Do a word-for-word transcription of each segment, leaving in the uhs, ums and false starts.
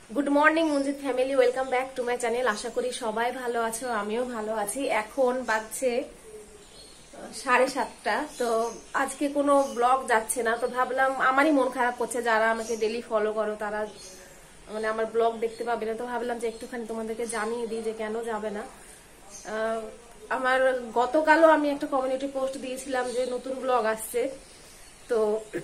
Good morning Munjit family, welcome back to my channel. আশা করি সবাই ভালো আছো, আমিও ভালো আছি। এখন বাজছে সাড়ে সাতটা। তো আজকে কোনো ব্লগ যাচ্ছে না, তো ভাবলাম আমারই মন খারাপ করছে, যারা আমাকে ডেলি ফলো করো তারা মানে আমার ব্লগ দেখতে পাবে না, তো ভাবলাম যে একটুখানি তোমাদেরকে জানিয়ে দিই যে কেন যাবে না। আমার গতকালও আমি একটা কমিউনিটি পোস্ট দিয়েছিলাম যে নতুন ব্লগ আসছে, তো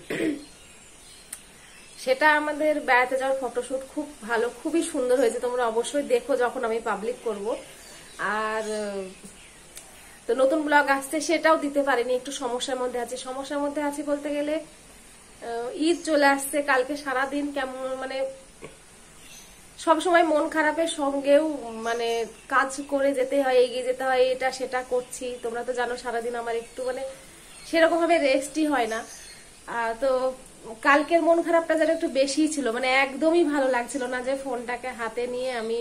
সেটা আমাদের বেড়াতে যাওয়ার ফটোশুট খুব ভালো, খুবই সুন্দর হয়েছে। তোমরা অবশ্যই দেখো যখন আমি পাবলিক করব। আর তো নতুন ব্লগ আসছে, সেটাও দিতে পারিনি, একটু সমস্যার মধ্যে আছি। সমস্যার মধ্যে আছি বলতে গেলে ঈদ চলে আসছে, কালকে সারাদিন কেমন মানে সবসময় মন খারাপের সঙ্গেও মানে কাজ করে যেতে হয়, এগিয়ে যেতে হয়, এটা সেটা করছি। তোমরা তো জানো সারাদিন আমার একটু মানে সেরকম ভাবে রেস্টই হয় না। তো কালকের মন খারাপটা যেন একটু বেশি ছিল, মানে একদমই ভালো লাগছিল না যে ফোনটাকে হাতে নিয়ে আমি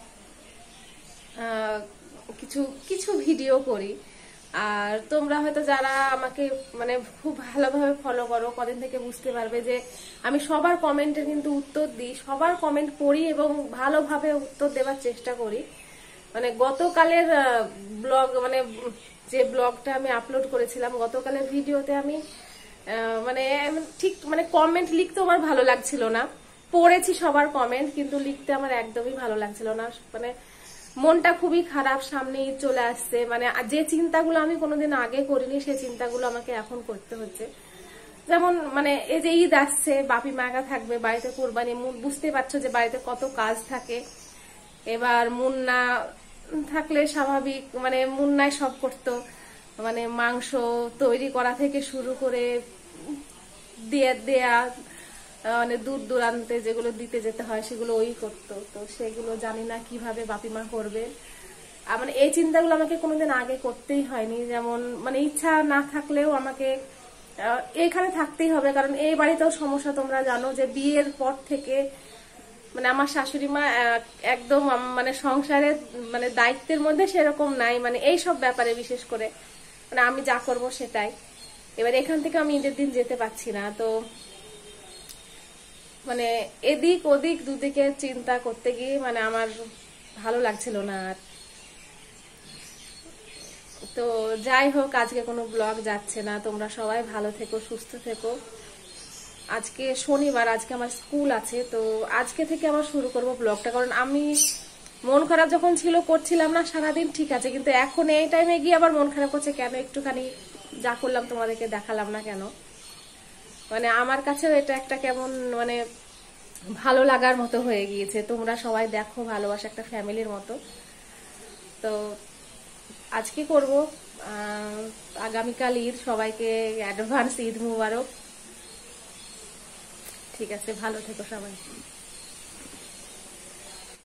কিছু কিছু ভিডিও করি। আর তোমরা হয়তো যারা আমাকে মানে খুব ভালোভাবে ফলো করো, কদিন থেকে বুঝতে পারবে যে আমি সবার কমেন্টের কিন্তু উত্তর দিই, সবার কমেন্ট পড়ি এবং ভালোভাবে উত্তর দেওয়ার চেষ্টা করি। মানে গতকালের ব্লগ মানে যে ব্লগটা আমি আপলোড করেছিলাম, গতকালের ভিডিওতে আমি মানে ঠিক মানে কমেন্ট লিখতে আমার ভালো লাগছিল না। পড়েছি সবার কমেন্ট, কিন্তু লিখতে আমার একদমই ভালো লাগছিল না। মানে মনটা খুবই খারাপ, সামনে ঈদ চলে আসছে, মানে যে চিন্তাগুলো আমি কোনোদিন আগে করিনি সেই চিন্তাগুলো আমাকে এখন করতে হচ্ছে। যেমন মানে এই যে ঈদ আসছে, বাপি মাগা থাকবে বাড়িতে, কোরবানি, বুঝতে পারছো যে বাড়িতে কত কাজ থাকে। এবার মুন্না থাকলে স্বাভাবিক মানে মুন্নায় সব করতো, মানে মাংস তৈরি করা থেকে শুরু করে দিয়ে দেয়া, মানে দূর দূরান্তে যেগুলো দিতে যেতে হয় সেগুলো ওই করতো। তো সেগুলো জানি না কিভাবে বাপিমা করবে। মানে এই চিন্তাগুলো আমাকে কোনোদিন আগে করতেই হয়নি। যেমন মানে ইচ্ছা না থাকলেও আমাকে এখানে থাকতেই হবে, কারণ এই বাড়িতেও সমস্যা তোমরা জানো যে বিয়ের পর থেকে মানে আমার শাশুড়ি মা একদম মানে সংসারের মানে দায়িত্বের মধ্যে সেরকম নাই, মানে এই সব ব্যাপারে বিশেষ করে মানে আমি যা করব সেটাই। এবার এখান থেকে আমি ঈদের দিন যেতে পারছি না, তো মানে এদিক ওদিক দুদিকে চিন্তা করতে গিয়ে মানে আমার ভালো লাগছিল না আর। তো যাই হোক, আজকে কোনো ব্লগ যাচ্ছে না। তোমরা সবাই ভালো থেকো, সুস্থ থেকো। আজকে শনিবার, আজকে আমার স্কুল আছে, তো আজকে থেকে আবার শুরু করব ব্লগটা। কারণ আমি মন খারাপ যখন ছিল করছিলাম না সারাদিন, ঠিক আছে, কিন্তু এখন এই টাইমে গিয়ে আবার মন খারাপ করছে কেন, একটুখানি যা করলাম তোমাদেরকে দেখালাম না কেন। মানে আমার কাছেও এটা একটা কেমন মানে ভালো লাগার মতো হয়ে গিয়েছে। তোমরা সবাই দেখো, ভালোবাসা একটা ফ্যামিলির মতো। তো আজকে করব, আগামীকাল ঈদ, সবাইকে অ্যাডভান্স ঈদ মুবারক। ঠিক আছে, ভালো থেকো সবাই।